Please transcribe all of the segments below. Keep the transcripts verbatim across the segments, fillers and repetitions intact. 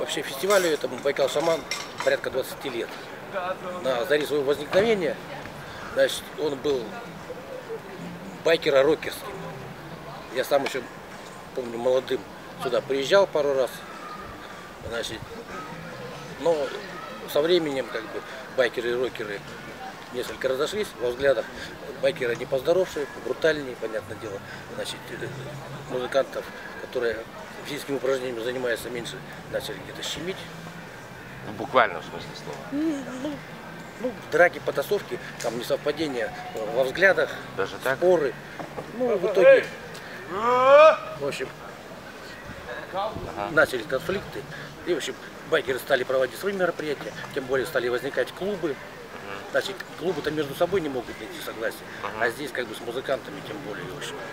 вообще фестивалю этому Байкал Шаман порядка двадцати лет. На заре своего возникновения, значит, он был байкеро-рокерским. Я сам еще, помню, молодым сюда приезжал пару раз, значит, но со временем как бы байкеры и рокеры несколько разошлись во взглядах. Байкеры не поздоровшие, брутальнее, понятное дело, значит, музыкантов, которые физическими упражнениями занимаются меньше, начали где-то щемить. В буквальном смысле слова. Ну, ну, драки, потасовки, там несовпадения во взглядах, даже так? Споры. Ну, в итоге, в общем, ага. начались конфликты. И, в общем, байкеры стали проводить свои мероприятия, тем более стали возникать клубы. Значит, клубы-то между собой не могут найти согласия, ага. а здесь как бы с музыкантами тем более, в общем.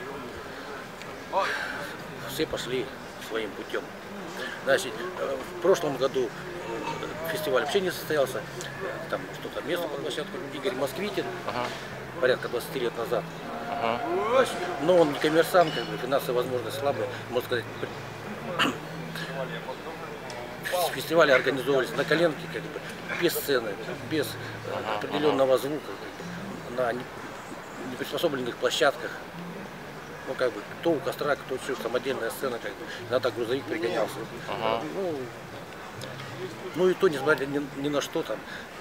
Все пошли своим путем. Значит, в прошлом году фестиваль вообще не состоялся. Там что-то место под площадку Игорь Москвитин, ага. порядка двадцати лет назад. Ага. Значит, но он не коммерсант, как бы, финансовые возможности слабые, можно сказать. Фестивали организовывались на коленке, как бы, без сцены, без ага. определенного звука, как бы, на неприспособленных площадках. Ну, как бы, кто у костра, кто что, самодельная сцена, как бы, иногда грузовик пригонялся. Ага. Ну, ну и то, несмотря ни, ни на что, там,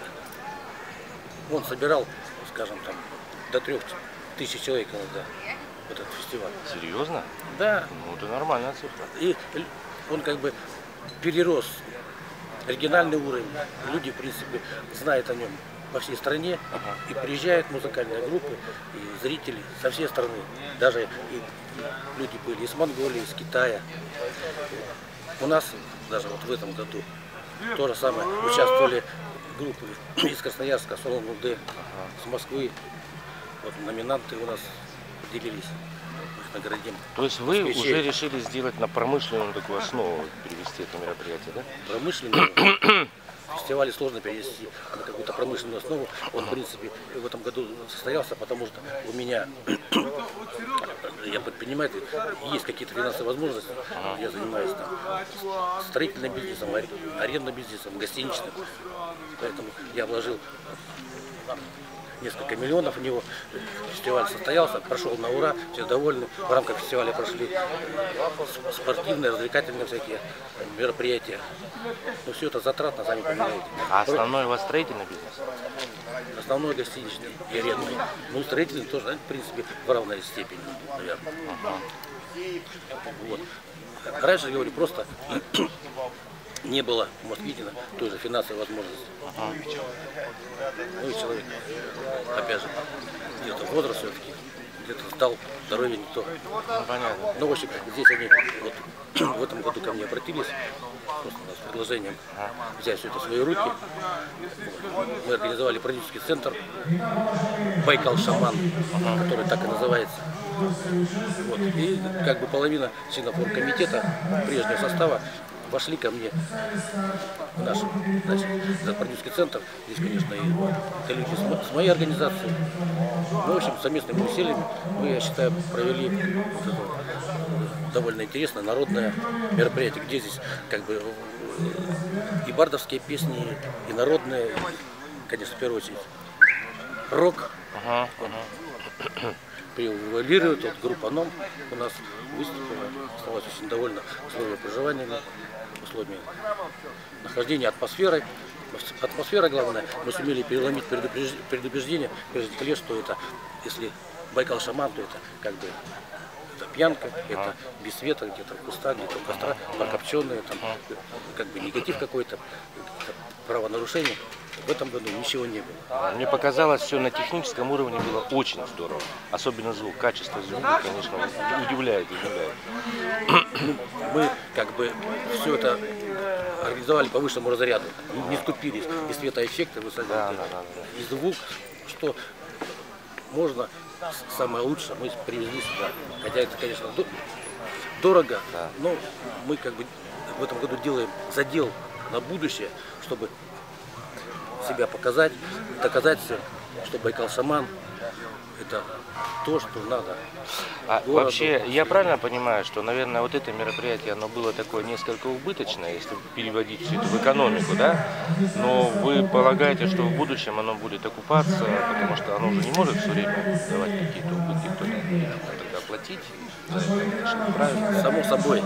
он собирал, скажем, там, до трех тысяч человек иногда в этот фестиваль. Серьезно? Да. Ну, это нормальная цифра. И он как бы перерос оригинальный уровень. Люди, в принципе, знают о нем по всей стране, ага. и приезжают музыкальные группы, и зрители со всей страны. Даже и люди были из Монголии, из Китая. У нас даже вот в этом году то же самое участвовали группы из Красноярска, Солон-Удэ, ага. с Москвы. Вот номинанты у нас делились. Наградим. То есть вы Спечей. уже решили сделать на промышленную такую основу, перевести это мероприятие, да? Промышленную? Фестиваль сложно перевести на какую-то промышленную основу. Он, в принципе, в этом году состоялся, потому что у меня, я предприниматель, есть какие-то финансовые возможности. Ага. Я занимаюсь там строительным бизнесом, арендным бизнесом, гостиничным. Поэтому я вложил несколько миллионов в него. Фестиваль состоялся, прошел на ура, все довольны. В рамках фестиваля прошли спортивные, развлекательные всякие мероприятия. Но все это затратно, сами понимаете. А основной у вас строительный бизнес? Основной гостиничный и арендный. Ну, строительный тоже, в принципе, в равной степени, наверное. Ага. Вот. Раньше, говорю, просто не было у Москвитина той же финансовой возможности. Ага. Ну и человек, опять же, где-то возраст все-таки, где-то сдал, здоровье не то. Ну, понятно. Ну, в общем, здесь они вот в этом году ко мне обратились просто с предложением взять все это в свои руки. Мы организовали продюсерский центр Байкал Шаман, ага. который так и называется. Вот. И как бы половина членов оргкомитета прежнего состава вошли ко мне в наш, значит, этот продюсерский центр. Здесь, конечно, и люди с моей организацией. Ну, в общем, совместными усилиями мы, я считаю, провели вот это довольно интересное народное мероприятие, где здесь как бы и бардовские песни, и народные, конечно, в первую очередь, рок. Ага, ага. Превалирует, вот группа ном у нас выступила, осталась очень довольна условиями проживания, условиями нахождения, атмосферой. Атмосфера главное, мы сумели переломить предубеждение прежде что это, если Байкал Шаман, то это как бы это пьянка, это без света, где-то в кустах, где-то у костра, покопченные, там как бы негатив какой-то, правонарушение. В этом году ничего не было. Мне показалось, все на техническом уровне было очень здорово. Особенно звук, качество звука, конечно, удивляет, удивляет. Мы как бы все это организовали по высшему разряду. Не скупились и светоэффекты высоко, да, да, да, да. и звук, что можно самое лучшее мы привезли сюда. Хотя это, конечно, дорого, да. но мы как бы в этом году делаем задел на будущее, чтобы себя показать, доказать всем, что Байкал Шаман это то, что надо. А городу. вообще, я правильно понимаю, что, наверное, вот это мероприятие, оно было такое несколько убыточное, если переводить все это в экономику, да? Но вы полагаете, что в будущем оно будет окупаться, потому что оно уже не может все время давать какие-то убытки, кто-то будет тогда платить за это, правильно? Само собой,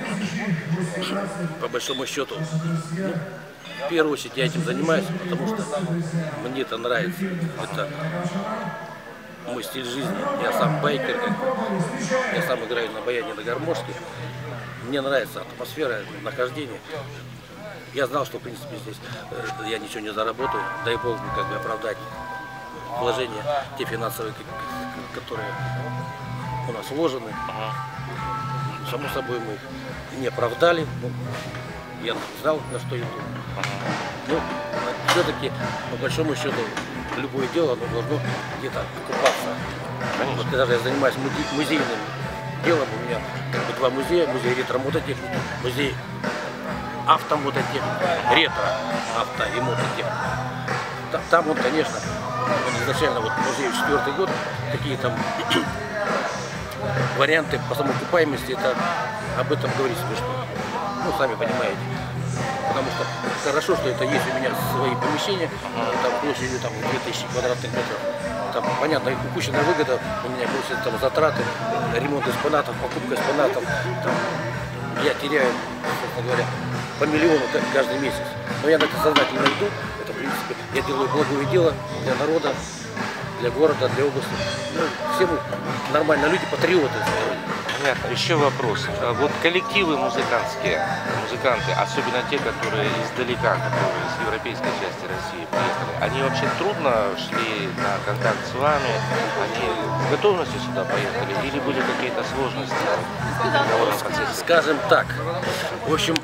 по большому счету, ну, в первую очередь я этим занимаюсь, потому что мне это нравится. Это мой стиль жизни. Я сам байкер, как бы. Я сам играю на баяне, на гармошке. Мне нравится атмосфера нахождения. Я знал, что в принципе здесь э, я ничего не заработаю. Дай бог как бы оправдать вложения, те финансовые, которые у нас вложены. Само собой мы их не оправдали. Ну, я знал, на что иду. Но все-таки, по большому счету, любое дело оно должно где-то окупаться. Вот когда я занимаюсь музейным делом, у меня как бы два музея: музей ретро-мототехники, музей автомототехники, ретро-авто и мототехники. Там вот, конечно, он изначально вот музей четвертый год, какие там варианты по самоокупаемости, это об этом говорить смешно. Ну, сами понимаете. Потому что хорошо, что это есть у меня свои помещения, там площадью там две тысячи квадратных метров. Там, понятно, упущенная выгода, у меня получается там затраты, ремонт экспонатов, покупка экспонатов. Там, я теряю, собственно говоря, по миллиону каждый месяц. Но я на это сознательно иду. Это, в принципе, я делаю благое дело для народа, для города, для области. Ну, все мы нормально люди, патриоты. Понятно. Еще вопрос. Вот коллективы музыкантские, музыканты, особенно те, которые издалека, которые из европейской части России приехали, они вообще трудно шли на контакт с вами? Они с готовностью сюда поехали? Или были какие-то сложности в переговорном процессе? Скажем так, в общем,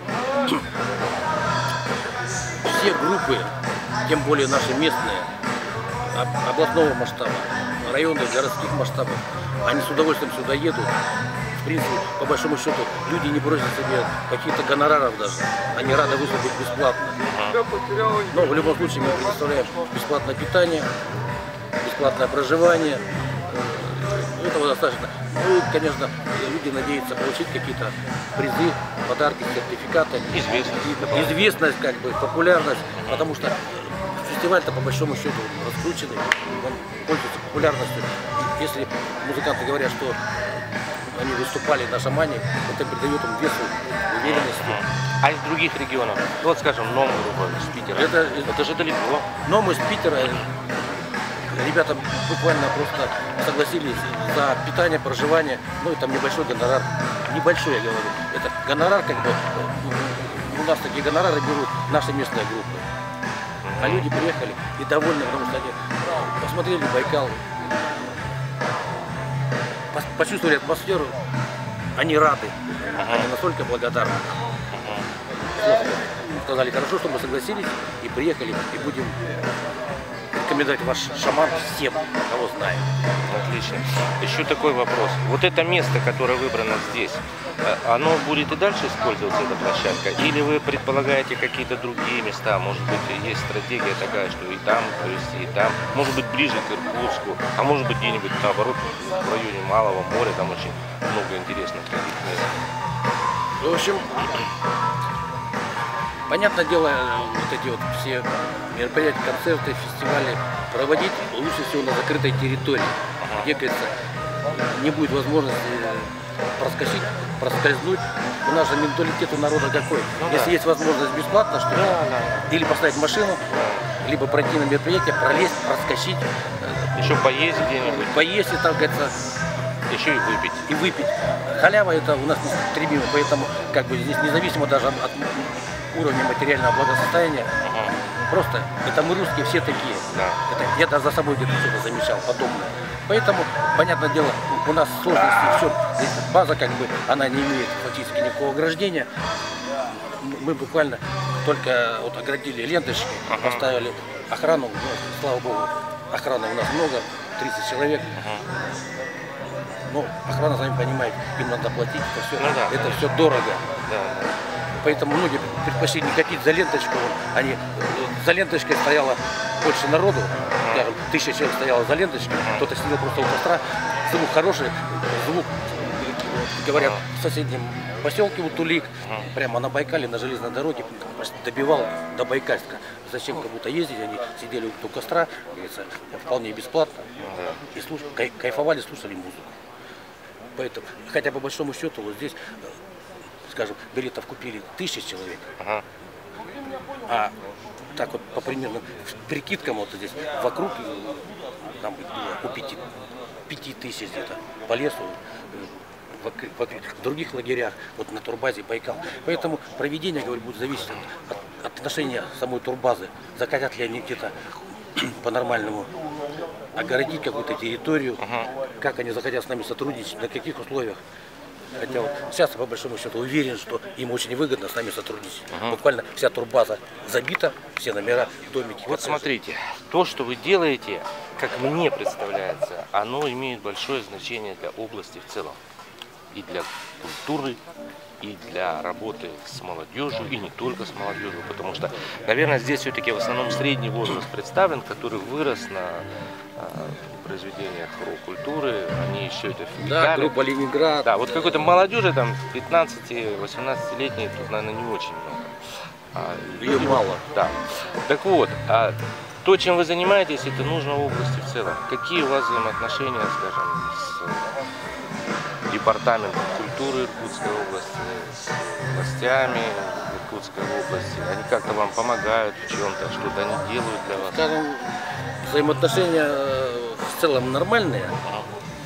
все группы, тем более наши местные, областного масштаба, районных, городских масштабов, они с удовольствием сюда едут. В принципе, по большому счету, люди не просят себе каких-то гонораров даже. Они рады выступить бесплатно. Но в любом случае мы предоставляем бесплатное питание, бесплатное проживание. Этого достаточно. Ну и, конечно, люди надеются получить какие-то призы, подарки, сертификаты. Известность. Известность, как бы, популярность. Потому что фестиваль-то по большому счету раскрученный, он пользуется популярностью. Если музыканты говорят, что они выступали на шамане, это придает им весу, уверенности. А из других регионов? Ну, вот, скажем, Новый Уренгой, из Питера. Это, это же далеко. Но мы из Питера, ребята буквально просто согласились за питание, проживание, ну и там небольшой гонорар. Небольшой, я говорю. Это гонорар, как бы, у нас такие гонорары берут наши местные группы. А люди приехали и довольны, потому что они посмотрели Байкал, почувствовали атмосферу, они рады, они настолько благодарны. Сказали, хорошо, что мы согласились и приехали, и будем рекомендовать ваш шаман всем, кого знаем. Отлично. Еще такой вопрос. Вот это место, которое выбрано здесь, оно будет и дальше использоваться, эта площадка? Или вы предполагаете какие-то другие места? Может быть, есть стратегия такая, что и там провести, и там? Может быть, ближе к Иркутску, а может быть, где-нибудь, наоборот, в районе Малого моря, там очень много интересных таких мест. В общем, понятное дело, вот эти вот все мероприятия, концерты, фестивали проводить лучше всего на закрытой территории, ага. где, говорится, не будет возможности проскочить, проскользнуть. У нас же менталитет у народа какой. Ну, Если да. есть возможность бесплатно, что да, да. или поставить машину, либо пройти на мероприятие, пролезть, проскочить. Еще поесть где-нибудь. Поесть и так, говорится. Еще и выпить. И выпить. Халява это у нас неистребимо, поэтому как бы здесь независимо даже от уровня материального благосостояния. Ага. Просто это мы русские все такие. Да. Это, я даже за собой где-то что-то замечал подобное. Поэтому, понятное дело, у нас сложности, все, здесь база как бы, она не имеет фактически никакого ограждения. Мы буквально только вот оградили ленточки, ага. поставили охрану, ну, слава богу, охраны у нас много, тридцать человек. Ага. Но охрана, сами понимаете, им надо платить, это все, ну, да, это все дорого. Да, да. Поэтому многие предпочли не ходить за ленточку, они, за ленточкой стояло больше народу, скажем, тысяча человек стояло за ленточкой, кто-то сидел просто у костра, звук хороший, звук, говорят, в соседнем поселке Утулик, прямо на Байкале, на железной дороге, добивал до Байкальска. Зачем как будто ездить, они сидели у костра, говорится, вполне бесплатно, и слуш... кай... кайфовали, слушали музыку. Поэтому, хотя по большому счету, вот здесь, скажем, билетов купили тысячи человек, ага. а так вот по примерным прикидкам вот здесь вокруг, там было у пяти, пяти тысяч где-то по лесу, в, в, в других лагерях, вот на турбазе Байкал. Поэтому проведение, говорю, будет зависеть от, от отношения самой турбазы. Захотят ли они где-то по-нормальному огородить какую-то территорию, uh-huh. как они захотят с нами сотрудничать, на каких условиях. Хотя вот сейчас, по большому счету, уверен, что им очень выгодно с нами сотрудничать. Uh-huh. Буквально вся турбаза забита, все номера, домики. Вот смотрите, то, что вы делаете, как мне представляется, оно имеет большое значение для области в целом. И для культуры, и для работы с молодежью, и не только с молодежью, потому что, наверное, здесь все-таки в основном средний возраст представлен, который вырос на э, произведениях рок-культуры, они еще это впитали. Да, группа Ленинград. Да, вот какой-то молодежи, там, пятнадцати-восемнадцатилетней, тут, наверное, не очень много. А, Ее люди, мало. Да. Так вот, а то, чем вы занимаетесь, это нужно в области в целом. Какие у вас взаимоотношения, скажем, с департаментом культуры Иркутской области, с властями Иркутской области? Они как-то вам помогают в чем-то, что-то они делают для вас? Скажем, взаимоотношения в целом нормальные, ага.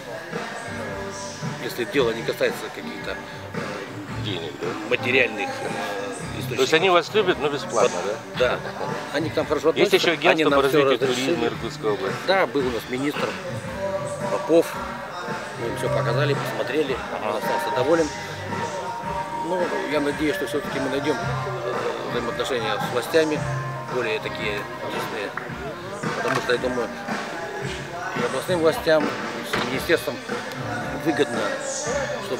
если дело не касается каких-то денег, да, материальных источников. То есть они вас любят, но бесплатно, вот, да? Да. Они к нам хорошо относятся. Есть еще агентство по развитию туризма Иркутской области? Да, был у нас министр Попов. Мы им все показали, посмотрели, он остался доволен. Ну, я надеюсь, что все-таки мы найдем взаимоотношения с властями, более такие тесные. Потому что, я думаю, и областным властям, и с министерством выгодно, чтобы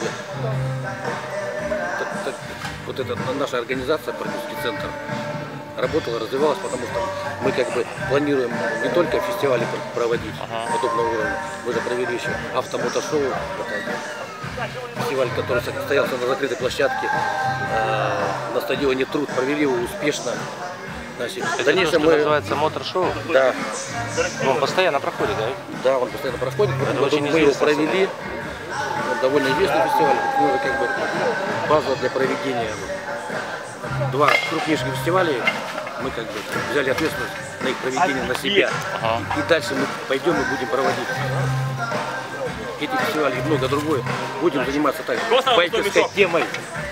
так, так, вот эта наша организация, продюсерский центр, работала, развивалась, потому что мы как бы планируем не только фестивали проводить ага. подобного уровня, мы же провели еще автомотошоу, фестиваль, который состоялся на закрытой площадке э, на стадионе Труд, провели его успешно. Значит, это то, что мы... называется мотор-шоу? Да. Но он постоянно проходит, да? Да, он постоянно проходит, потом мы его провели, он довольно известный фестиваль, ну, как бы база для проведения. Два крупнейших фестивалей, мы как бы взяли ответственность на их проведение на себя. Ага. И дальше мы пойдем и будем проводить эти фестивали и много другое. Будем заниматься так байкерской темой.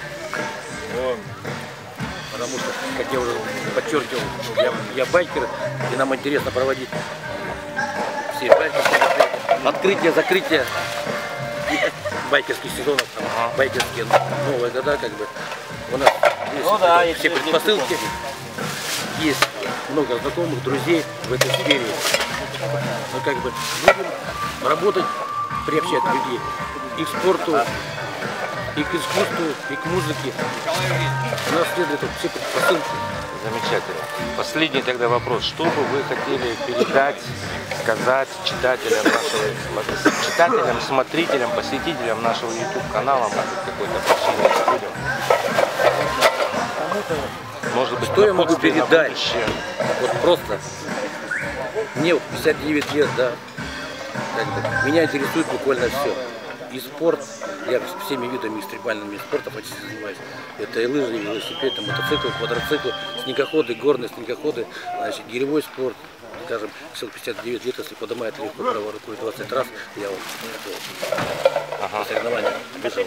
Потому что, как я уже подчеркивал, я, я байкер, и нам интересно проводить все байкерские открытия, закрытия байкерских сезонов, там, ага. байкерские новые года, как бы. У нас есть ну, да, все предпосылки, есть много знакомых, друзей в этой сфере. Мы как бы будем работать, приобщать людей и к спорту, и к искусству, и к музыке. У нас следует все предпосылки. Замечательно. Последний тогда вопрос. Что бы вы хотели передать, сказать читателям, нашего, читателям, смотрителям, посетителям нашего YouTube-канала, может быть, какой-то общение с людям? Может быть, что я могу передать? Вот просто. Мне вот пятьдесят девять лет, да. Как бы, меня интересует буквально все. И спорт, я всеми видами экстремальными спортов занимаюсь. Это и лыжи, и велосипед, и мотоцикл, квадроциклы, снегоходы, горные снегоходы, значит, гиревой спорт. Скажем, пятьдесят девять лет, если поднимает легко правой рукой двадцать раз, я вот ага. на соревнования бежал.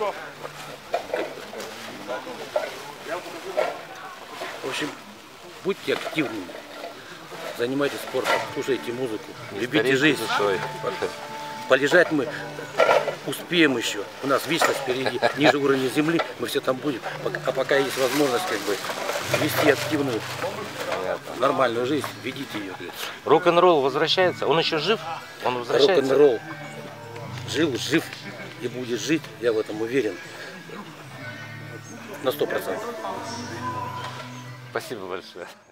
В общем, будьте активными, занимайтесь спортом, слушайте музыку, любите жизнь. Полежать мы успеем еще, у нас вечность впереди, ниже уровня земли, мы все там будем. А пока есть возможность как бы вести активную, нормальную жизнь, ведите ее. Рок-н-ролл возвращается? Он еще жив? Он возвращается? Рок-н-ролл жил, жив и будет жить, я в этом уверен, на сто процентов. Спасибо большое.